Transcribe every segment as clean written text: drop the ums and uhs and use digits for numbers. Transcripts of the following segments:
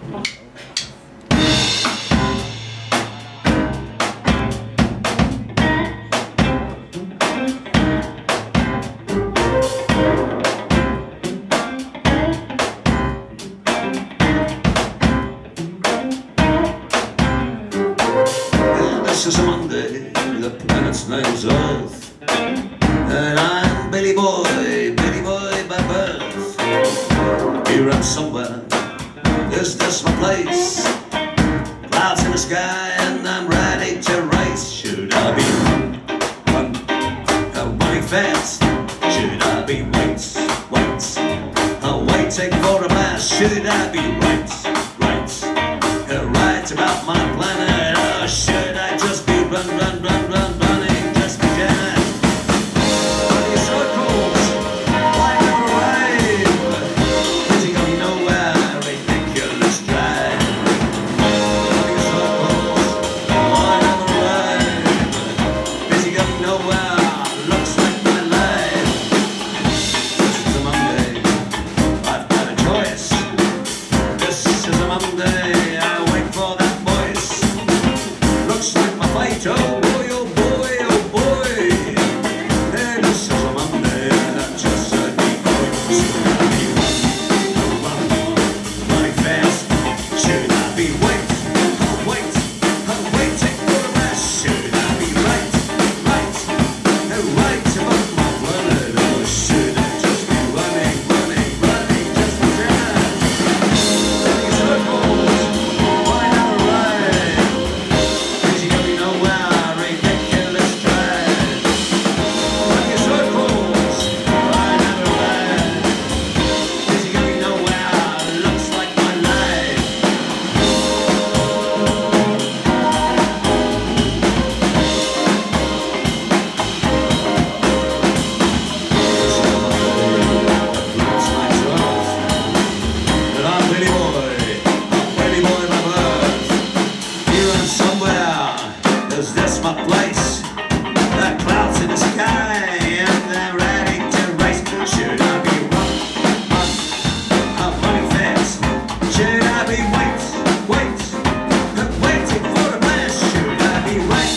This is a Monday, the planet's name's Earth, and I'm Billy Boy by birth. Here I'm somewhere, is this my place? Clouds in the sky and I'm ready to race. Should I be running fast? Should I be waiting for a pass? Should I be right about my planet? Or should I just be running just for Janet? Running circles, why never ride? Getting on nowhere, ridiculous drive. Running circles, why never ride? Busy going nowhere, looks like my life. This is a Monday, I've got a choice. This is a Monday, I wait for that voice. Looks like my fight, oh boy, oh boy, oh boy. Hey, this is a Monday, that just said me going. Should I be running fast? Should I be waiting for a rest? Should I be right about my planet? Or should I just be running just for Janet? Running circles, why never ride? Busy going nowhere, ridiculous drive. Running circles, why never ride? Busy going nowhere, looks like my life. Looks like rough, but I'm Billy Boy by birth. Here I'm somewhere, is this my place? The clouds in the sky and they're ready to race. Should I be running fast? Should I be waiting for a pass? Should I be right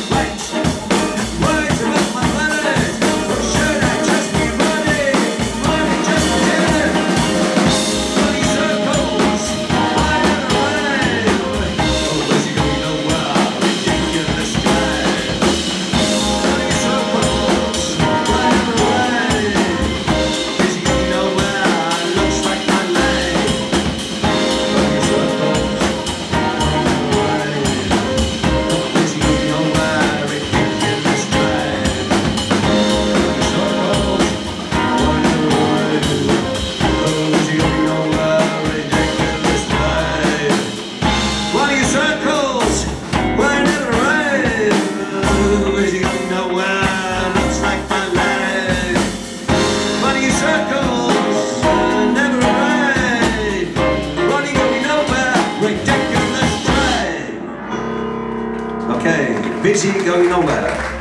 about my planet? Or should I just be running just for Janet? Running circles, why never ride? Oh, busy going nowhere, ridiculous drive. Running circles, why never ride? Busy going nowhere, looks like my life. Running circles, why never ride? Busy going nowhere, ridiculous drive. Running circles, why never ride? Busy going nowhere, ridiculous drive. Running circles, why never ride? Busy going nowhere, looks like my life. Running circles, never ride. Running going nowhere, ridiculous drive. Okay, busy going nowhere.